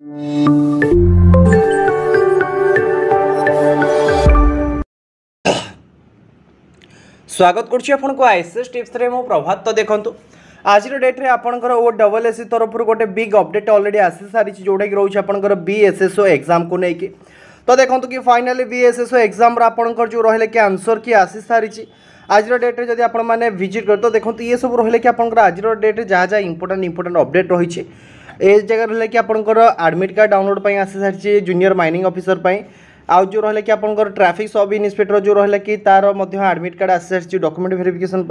स्वागत करुच्ची आपको ICS tips रे मो प्रभात। तो देखो आज डेट रे आपनकर ओ डबल एससी तरफ गोटे बिग अपडेट ऑलरेडी आसी सारी जोटा कि रोचे आपनकर बीएसएसओ एग्जाम को लेकिन। तो देखो कि फाइनाली बीएसएसओ एग्जाम आपनकर जो रहिले कि आंसर की आसी सारी आज डेट रे जदि आपण माने विजिट कर तो देखो ये सब रहिले कि आपनकर आज डेट रे जहाँ जहाँ इंपोर्टेंट अपडेट रही ए जगह रहिले कि आपनकर एडमिट कार्ड डाउनलोड पई आसी सारी जूनियर माइनिंग ऑफिसर पई आउ जो रहा कि आपंकर ट्रैफिक सब इन्स्पेक्टर जो रहा कि तार एडमिट कार्ड आसी सारी डॉक्यूमेंट वेरिफिकेशन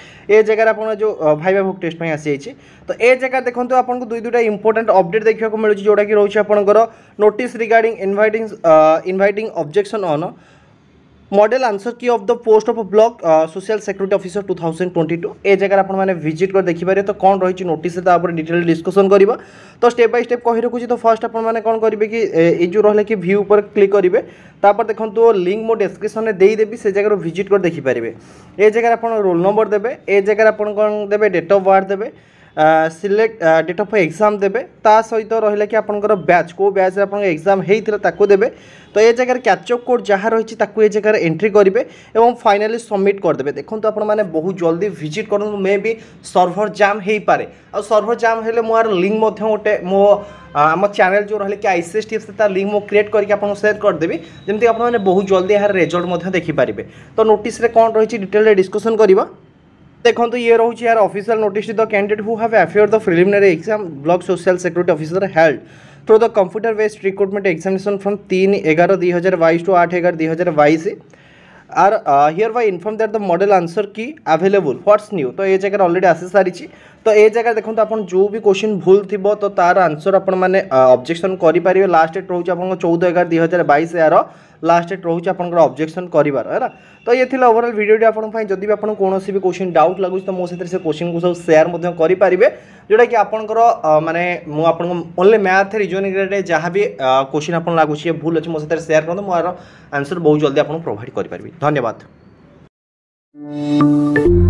ए जगह आप जो भाइबा भोक टेस्ट आसी जाइए। तो ए जगह देखो आपको दुईटा इंपोर्टेंट अपडेट देखा मिलूँ जोटा कि रोचे आपंकर notice regarding inviting objection on model answer key of the post of block social security officer 2022 ए जगह आप विजिट कर देखिपारे। तो कौन रही नोटिस डिटेल डिस्कसन करवा। तो स्टेप बाय स्टेप कही रखुची। तो फर्स्ट आपने कौन करेंगे कि ये जो रहा कि व्यू पर क्लिक करेंगे तापर देखो लिंक मो डिस्क्रिप्शन में देदेवि से जगह विजिट कर देखिपारे। ए जगह आप रोल नंबर देवे ए जगह आप कौन देवे डेट ऑफ बर्थ देवे सिलेक्ट डेट ऑफ एग्जाम देवे ता सहित रहा कि आपंकर बैच को बैच आप एग्जाम होता देवे। तो ये जगह कैचअप कोड जहाँ रही है ये जगह एंट्री करेंगे और फाइनाली सबमिट करदे। देखो आप बहुत जल्दी विजिट करूँ मे भी सर्भर जाम हो पारे आ सर्भर जाम हेले मोर लिंक गोटे मो आम चैनल जो रहा कि आईसीएस टिप्स तार लिंक मो क्रिएट करके आपको शेयर करदेवी जमी आप बहुत जल्दी यार रिजल्ट देखिपारे। तो नोटिस कौन रही डिटेल डिस्कसन करवा। देखो ये रोचे यार official notice the candidate who have appeared the preliminary exam block social security officer held through the computer based recruitment examination from 3/11/2022 to 8/11/2022 are hereby inform that the model answer key available what's new. तो ये जगह already आसी सारी। तो ये जगह देखो आप जो भी क्वेश्चन भूल थी तो तार आंसर आप ऑब्जेक्शन करेंगे। लास्ट डेट रोचे आप 14/11/2022 यार लास्ट डेट रोचे आप ऑब्जेक्शन करार है ना। तो ये थी ओवरऑल वीडियो आपंपाई जदि भी आपको कौन भी क्वेश्चन डाउट लगुच तो मोर से क्वेश्चन को सब शेयर करेंगे जोटा कि आपंकर माने मुझे ओनली मैथ रिजनिंग जहाँ भी क्वेश्चन आप लगुच भूल अच्छे मोर से शेयर करूँ मोर आंसर बहुत जल्दी आपको प्रोवाइड करें। धन्यवाद।